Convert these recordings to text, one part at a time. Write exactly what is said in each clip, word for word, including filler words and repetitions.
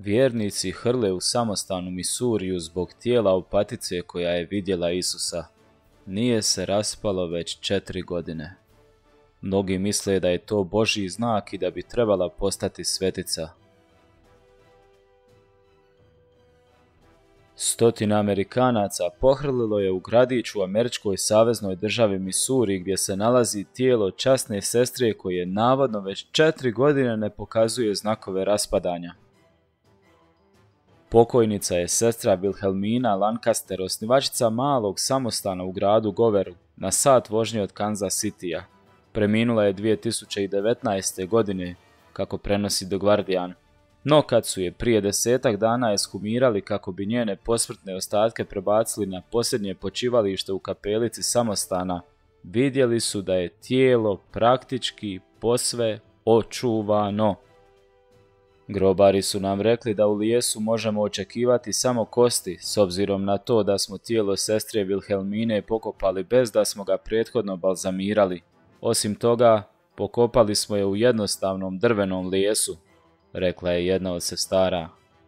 Vjernici hrle u samostanu Misuriju zbog tijela opatice koja je vidjela Isusa. Nije se raspalo već četiri godine. Mnogi misle da je to Božji znak i da bi trebala postati svetica. Stotina Amerikanaca pohrlilo je u gradić u američkoj saveznoj državi Misuri gdje se nalazi tijelo časne sestre koje navodno već četiri godine ne pokazuje znakove raspadanja. Pokojnica je sestra Wilhelmina Lancaster, osnivačica malog samostana u gradu Goveru, na sat vožnje od Kansas Citya. Preminula je dvije tisuće devetnaeste. godine, kako prenosi The Guardian. No kad su je prije desetak dana eshumirali kako bi njene posmrtne ostatke prebacili na posljednje počivalište u kapelici samostana, vidjeli su da je tijelo praktički posve očuvano. Grobari su nam rekli da u lijesu možemo očekivati samo kosti, s obzirom na to da smo tijelo sestre Wilhelmine pokopali bez da smo ga prethodno balzamirali. Osim toga, pokopali smo je u jednostavnom drvenom lijesu, rekla je jedna od sestara.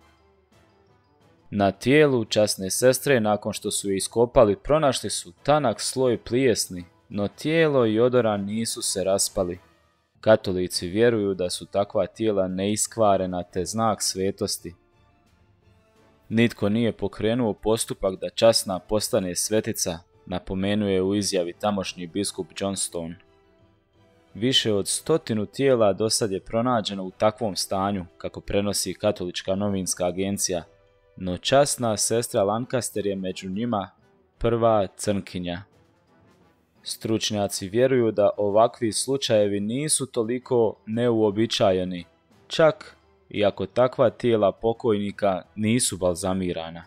Na tijelu časne sestre, nakon što su je iskopali, pronašli su tanak sloj plijesni, no tijelo i odora nisu se raspali. Katolici vjeruju da su takva tijela neiskvarena te znak svetosti. Nitko nije pokrenuo postupak da časna postane svetica, napomenuje u izjavi tamošnji biskup Johnstone. Više od stotinu tijela dosad je pronađeno u takvom stanju, kako prenosi Katolička novinska agencija, no časna sestra Lancaster je među njima prva crnkinja. Stručnjaci vjeruju da ovakvi slučajevi nisu toliko neuobičajeni, čak i ako takva tijela pokojnika nisu balzamirana.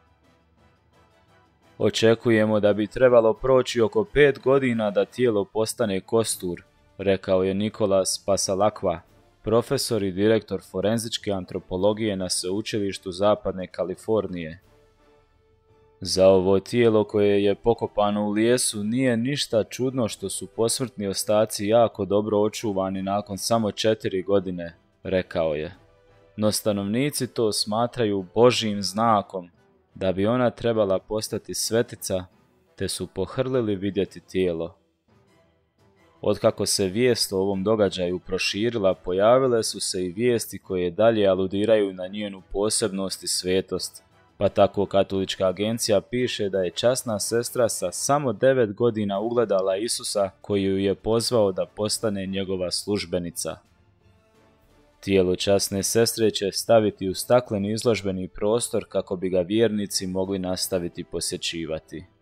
Očekujemo da bi trebalo proći oko pet godina da tijelo postane kostur, rekao je Nicholas Pasalakva, profesor i direktor forenzičke antropologije na sveučilištu Zapadne Kalifornije. Za ovo tijelo koje je pokopano u lijesu nije ništa čudno što su posmrtni ostaci jako dobro očuvani nakon samo četiri godine, rekao je. No stanovnici to smatraju Božjim znakom, da bi ona trebala postati svetica, te su pohrlili vidjeti tijelo. Otkako se vijest o ovom događaju proširila, pojavile su se i vijesti koje dalje aludiraju na njenu posebnost i svetost, pa tako Katolička agencija piše da je časna sestra sa samo devet godina ugledala Isusa koji ju je pozvao da postane njegova službenica. Tijelo časne sestre će staviti u stakleni izložbeni prostor kako bi ga vjernici mogli nastaviti posjećivati.